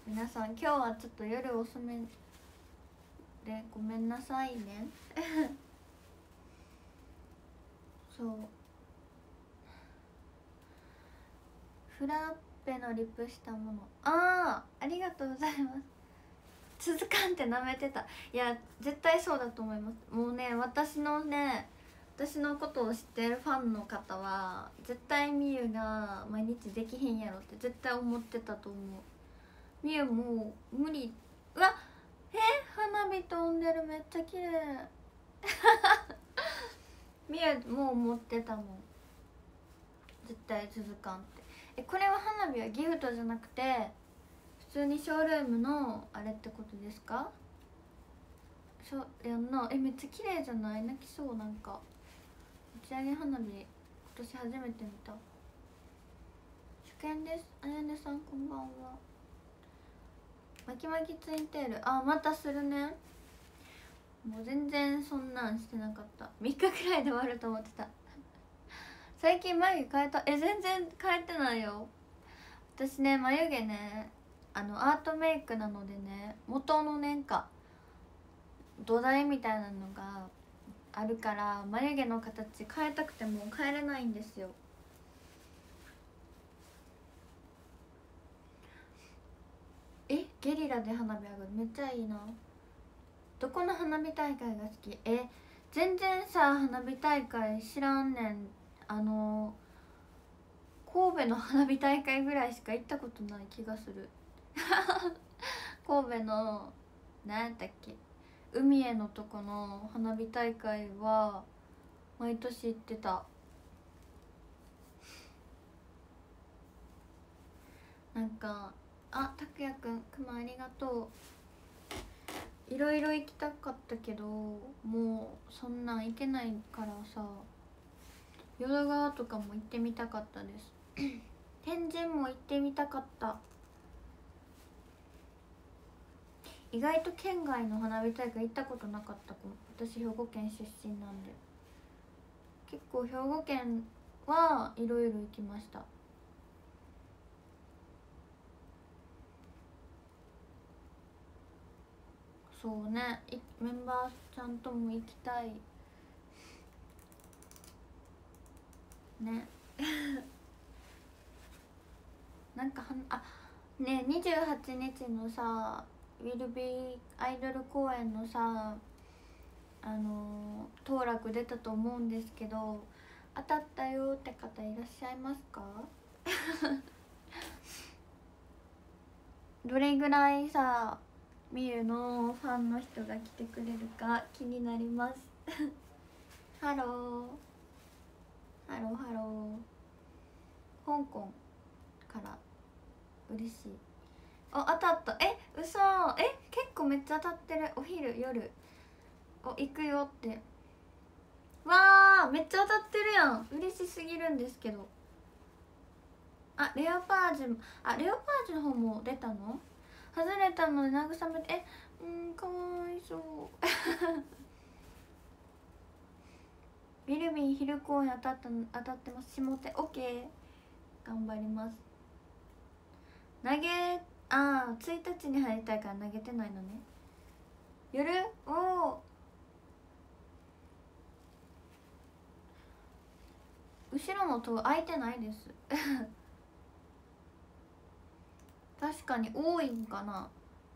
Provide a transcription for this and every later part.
皆さん今日はちょっと夜遅めでごめんなさいねそうフラッペのリップしたもの、ありがとうございます。続かんって舐めてた。いや絶対そうだと思います。もうね、私のことを知ってるファンの方は絶対みゆが毎日できへんやろって絶対思ってたと思う。みゆもう無理。うわ花火飛んでる、めっちゃ綺麗みゆもう思ってたもん、絶対続かんって。これは花火はギフトじゃなくて普通にショールームのあれってことですか？そうやんな。めっちゃ綺麗じゃない？泣きそう。なんか打ち上げ花火今年初めて見た。初見です。あやねさんこんばんは。巻き巻きツインテール、またするね。もう全然そんなんしてなかった。3日くらいで終わると思ってた最近眉毛変えた？全然変えてないよ。私ね、眉毛ね、アートメイクなのでね、元のなんか土台みたいなのがあるから眉毛の形変えたくても変えれないんですよ。ゲリラで花火上がる、めっちゃいいな。どこの花火大会が好き？全然さ、花火大会知らんねん。神戸の花火大会ぐらいしか行ったことない気がする神戸の何やったっけ、海へのとこの花火大会は毎年行ってた。なんかたくやくん、くまありがとう。いろいろ行きたかったけどもうそんなん行けないからさ、淀川とかも行ってみたかったです天神も行ってみたかった。意外と県外の花火大会行ったことなかった。私兵庫県出身なんで結構兵庫県はいろいろ行きました。そうね、メンバーちゃんとも行きたいねなんかね、28日のさウィルビーアイドル公演のさ当落出たと思うんですけど、当たったよって方いらっしゃいますかどれぐらいさみゆのファンの人が来てくれるか気になりますハローハローハロー。香港から嬉しい。当たった。嘘。結構めっちゃ当たってる。お昼夜行くよって。わー、めっちゃ当たってるやん。嬉しすぎるんですけど。レオパージュ、レオパージュの方も出たの？外れたので慰めて。かわいそうビルビン昼公演当たってます。下手 OK、 頑張ります。投げ1日に入りたいから投げてないのね。夜後ろの戸開いてないです確かに多いんかな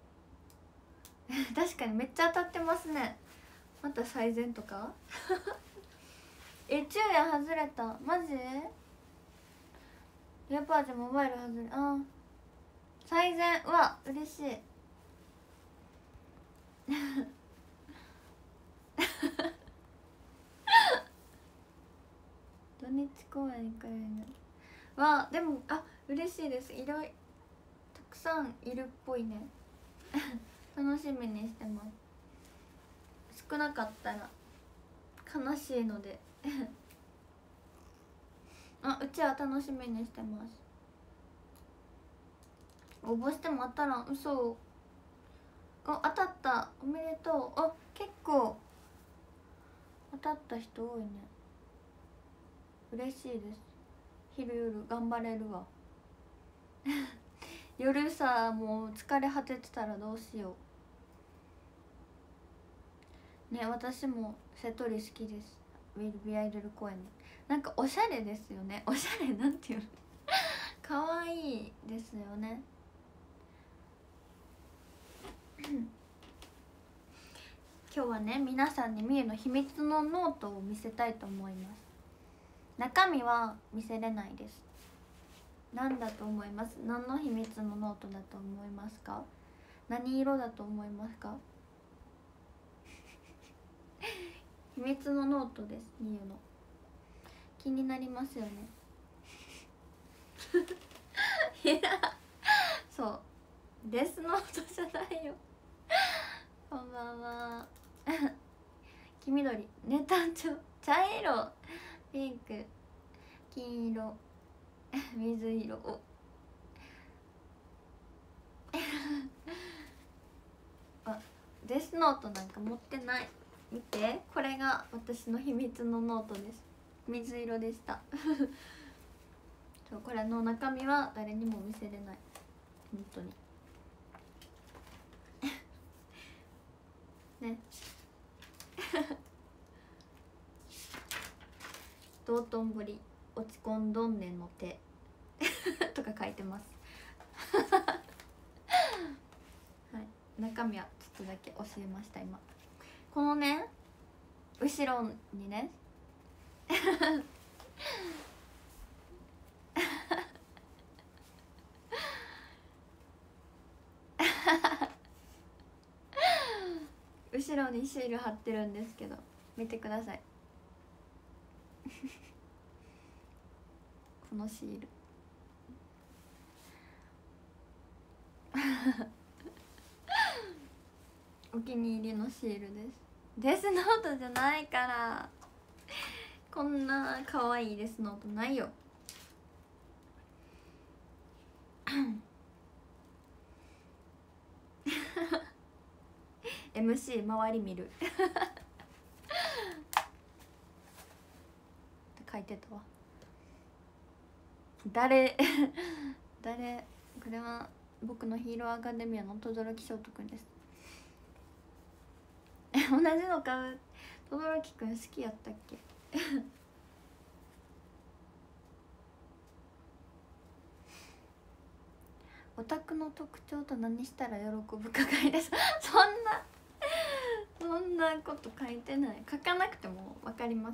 確かにめっちゃ当たってますね。また最善とか昼夜外れた。マジ？レオパージュモバイル外れ。最善。うわ嬉しい土日公演行かれるわ。でも嬉しいです。たくさんいるっぽいね楽しみにしてます。少なかったら悲しいのでうちは楽しみにしてます。応募しても当たらん。嘘。当たった。おめでとう。結構当たった人多いね。嬉しいです。昼夜頑張れるわ夜さもう疲れ果ててたらどうしようね。私も瀬戸り好きです。ウィルビーアイドル公演なんかおしゃれですよね。おしゃれなんていうのかわいいですよね今日はね皆さんにみゆの秘密のノートを見せたいと思います。中身は見せれないです。何だと思います？何の秘密のノートだと思いますか？何色だと思いますか？秘密のノートです。みゆの気になりますよねいやそうデスノートじゃないよこんばんは黄緑ね単調茶色ピンク金色水色おあデスノートなんか持ってない。見てこれが私の秘密のノートです。水色でしたそうこれの中身は誰にも見せれない本当にね道頓堀落ち込んどんねんの手とか書いてますはい中身はちょっとだけ教えました今。このね後ろにね後ろにシール貼ってるんですけど見てくださいこのシールお気に入りのシールです。デスノートじゃないからこんな可愛いデスノートないよMC 周り見るって書いてたわ。誰これは僕のヒーローアカデミアの轟翔斗くんです同じの買う轟くん好きやったっけオタクの特徴と何したら喜ぶか書いてそんなこと書いてない。書かなくても分かります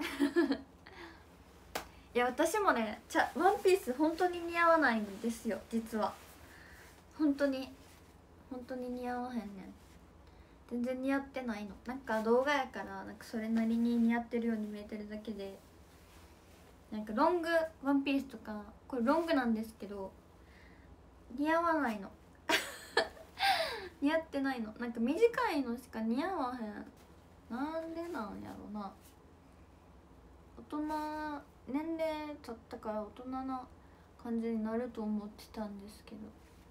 いや私もねワンピース本当に似合わないんですよ実は。本当に似合わへんねん。全然似合ってないの。なんか動画やからなんかそれなりに似合ってるように見えてるだけで、なんかロングワンピースとかこれロングなんですけど似合わないの似合ってないの。なんか短いのしか似合わへん。なんでなんやろな。大人年齢経ったから大人な感じになると思ってたんですけ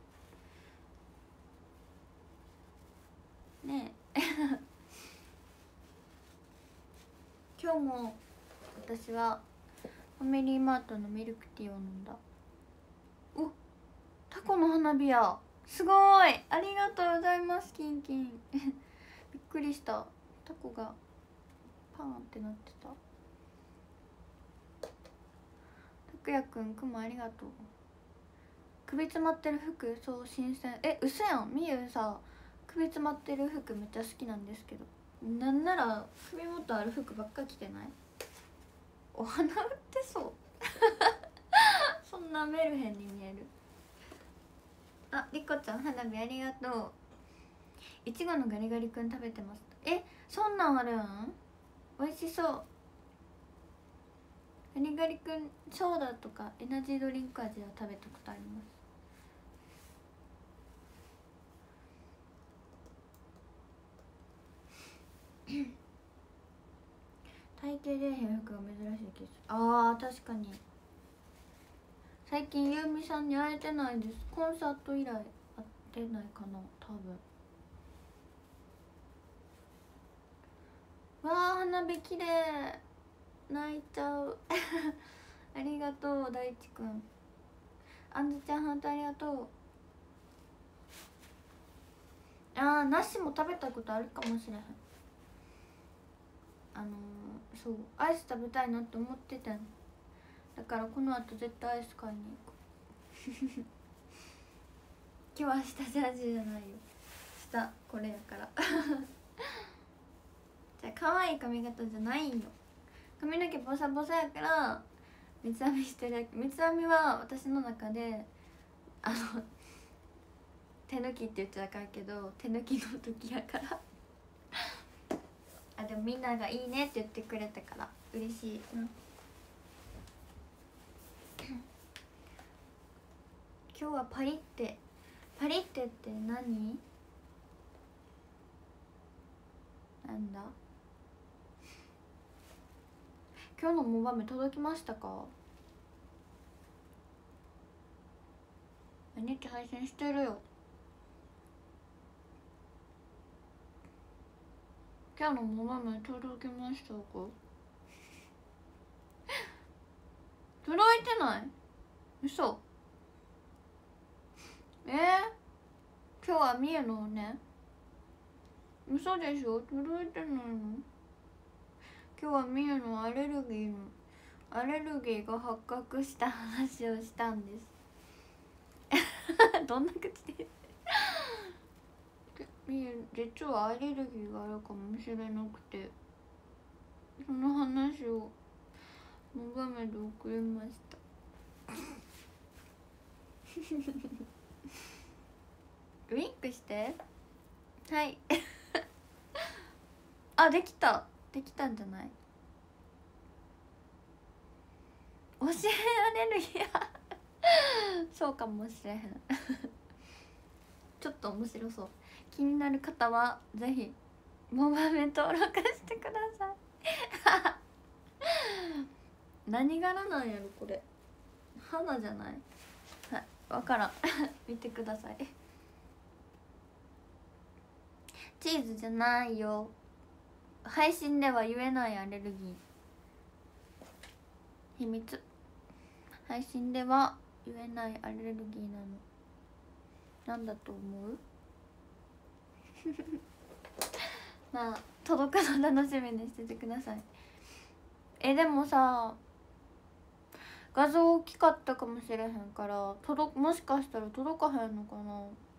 どねえ今日も私はファミリーマートのミルクティーを飲んだ。おタコの花火やすごいありがとうございますキンキンびっくりした。タコがパーンってなってた。拓也くんくもありがとう。首詰まってる服そう新鮮。うそやんみゆさ首詰まってる服めっちゃ好きなんですけど、なんなら首元ある服ばっか着てない？お花売ってそうそんなメルヘンに見える。ありこちゃん花火ありがとう。いちごのガリガリくん食べてます。そんなんあるん？美味しそう。ガリガリくんソーダとかエナジードリンク味は食べたことあります。体型出えへん服が珍しい気がする。あー確かに最近ゆうみさんに会えてないです。コンサート以来会ってないかな多分。わー花火きれい。泣いちゃうありがとう大地くん。あんずちゃんハートありがとう。 梨も食べたことあるかもしれへん。そうアイス食べたいなって思ってたんだから、この後絶対アイス買いに行く今日は下ジャージじゃないよ、下これやからじゃあ可愛い髪型じゃないよ。髪の毛ボサボサやから三つ編みしてるだけ。三つ編みは私の中で手抜きって言っちゃあかんけど、手抜きの時やからでもみんながいいねって言ってくれたから嬉しいな今日はパリってって何なんだ。今日のモバメ届きましたか？毎日配信してるよ。今日のモバメ届きましたか？届いてない？嘘。今日はみえのね。嘘でしょ？届いてないの？今日はみえのアレルギーが発覚した話をしたんですどんな口でみえ実はアレルギーがあるかもしれなくて、その話をモバメで送りましたウインクしてはいできたんじゃない？教えアレルギーそうかもしれへんちょっと面白そう。気になる方はぜひモバメ登録してください何柄なんやろこれ。花じゃない？はい、わからん見てください。チーズじゃないよ。配信では言えないアレルギー秘密。配信では言えないアレルギーなの。なんだと思うまあ届くの楽しみにしててください。でもさ、画像大きかったかもしれへんからもしかしたら届かへんのかな。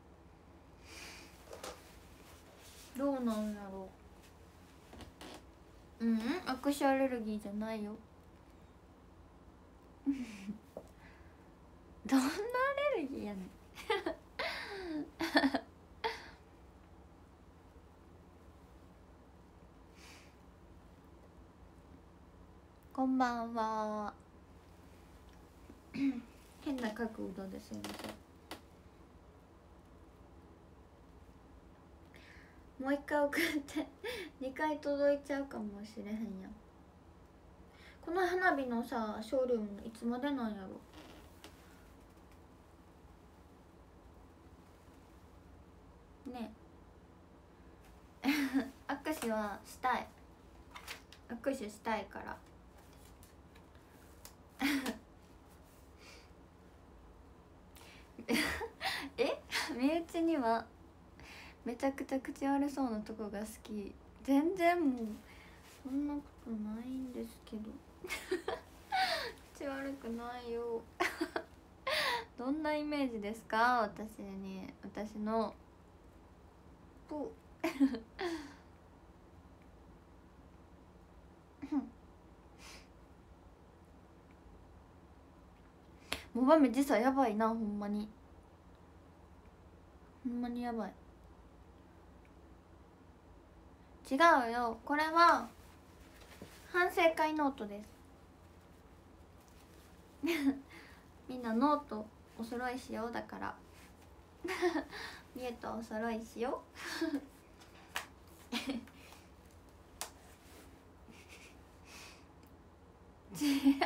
どうなんやろう。握手アレルギーじゃないよどんなアレルギーやねんこんばんは変な角度ですいません。もう一回送って2回届いちゃうかもしれへんやん。この花火のさショールームいつまでなんやろ。ね握手はしたい。握手したいから身内にはめちゃくちゃ口悪そうなとこが好き。全然もうそんなことないんですけど口悪くないよどんなイメージですか？私のポモバメ時差やばいな。ほんまにやばい。違うよ、これは反省会ノートですみんなノートお揃いしよう。だからみえとお揃いしよう聞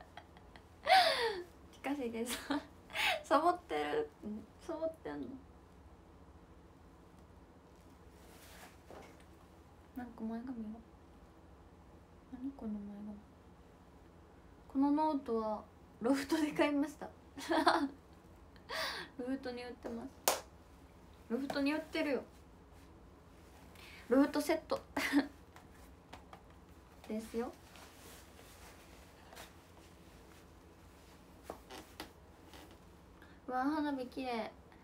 かせてさサボってんの。なんか前髪が何この前髪。このノートはロフトで買いましたロフトに売ってます。ロフトに売ってるよ。 ルートセットですよ。わあ花火きれい。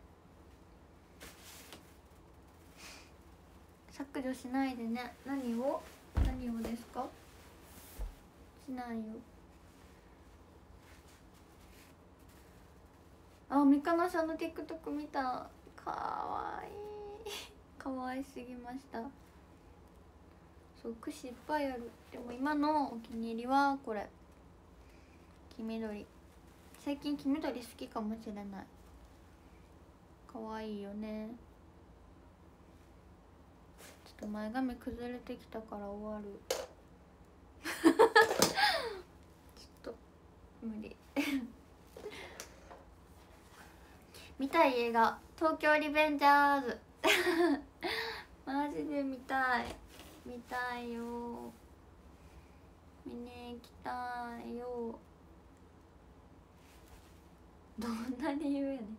削除しないでね。何をですか？しないよ。あ、みかなさんの TikTok 見た。かわいいかわいすぎました。そう、串いっぱいある。でも今のお気に入りはこれ、黄緑。最近黄緑好きかもしれない。かわいいよね。ちょっと前髪崩れてきたから終わるちょっと無理見たい映画「東京リベンジャーズ」マジで見たいよ。見に行きたいよ。どんな理由やねん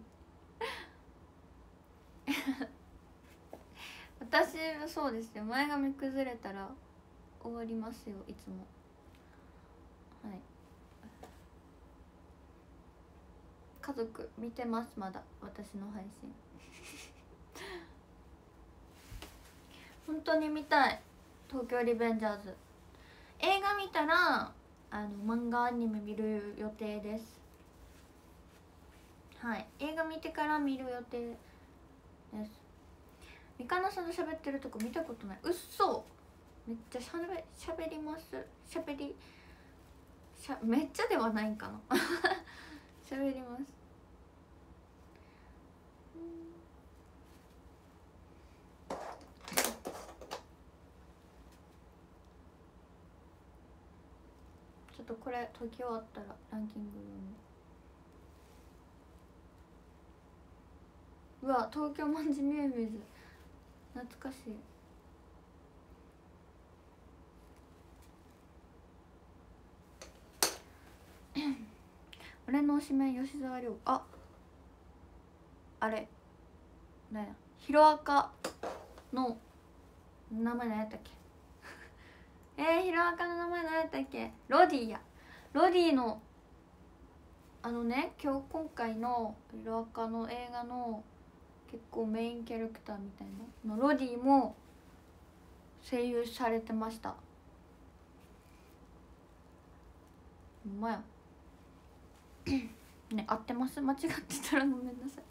私はそうですよ。前髪崩れたら終わりますよ、いつも。はい、家族見てます。まだ私の配信本当に見たい。東京リベンジャーズ映画見たら漫画アニメ見る予定です。はい、映画見てから見る予定です。みかなさんと喋ってるとこ見たことない。うっそ。めっちゃしゃべります。めっちゃではないかなしゃべります。ちょっとこれ解き終わったらランキングうわ、東京マンジミューミューズ懐かしい。俺の推しメン吉沢亮。あれなんや、ヒロアカの名前何やったっけヒロアカの名前何やったっけ。ロディや。ロディの今回のヒロアカの映画の結構メインキャラクターみたいなのロディも声優されてました。ほんまやね、合ってます。間違ってたらごめんなさい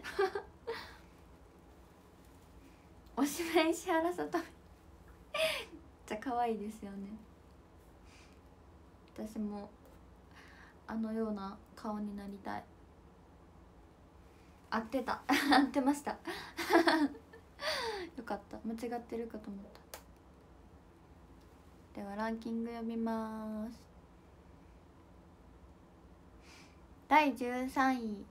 おしめ石原さとみじゃ可愛いですよね。私もあのような顔になりたい。合ってた合ってましたよかった。間違ってるかと思った。ではランキング読みます。第13位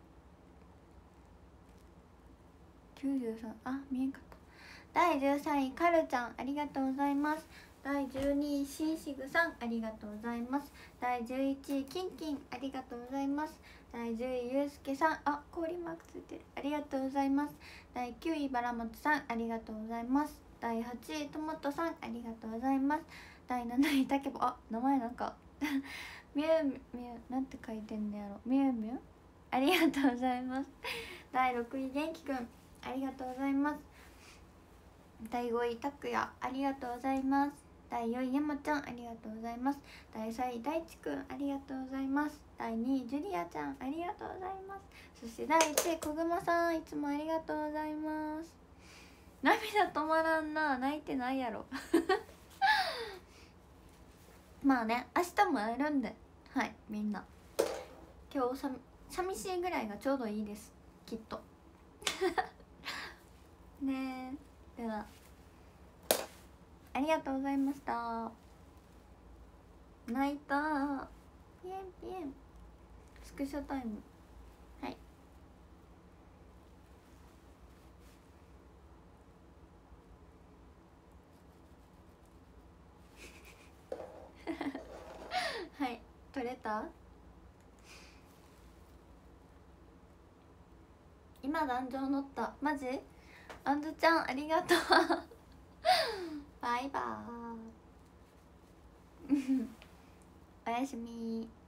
93、見えんかった。第13位カルちゃんありがとうございます。第12位シンシグさんありがとうございます。第11位キンキンありがとうございます。第10位ゆうすけさん、氷マークついてる、ありがとうございます。第9位バラモトさんありがとうございます。第8位トマトさんありがとうございます。第7位たけぼ、名前なんかミュウミュウなんて書いてんのやろ。ミュウミュウありがとうございます。第6位元気くんありがとうございます。第5位たくやありがとうございます。第4位やまちゃんありがとうございます。第3位大地くんありがとうございます。第2位ジュリアちゃんありがとうございます。そして第1位こぐまさんいつもありがとうございます。涙止まらんな。泣いてないやろまあね、明日も会えるんで、はい、みんな今日寂しいぐらいがちょうどいいです、きっとねえ。ではありがとうございました。泣いた。ピエンピエン。スクショタイム。はいはい、撮れた。今壇上乗った。マジ？あんずちゃんありがとうバイバーイおやすみ。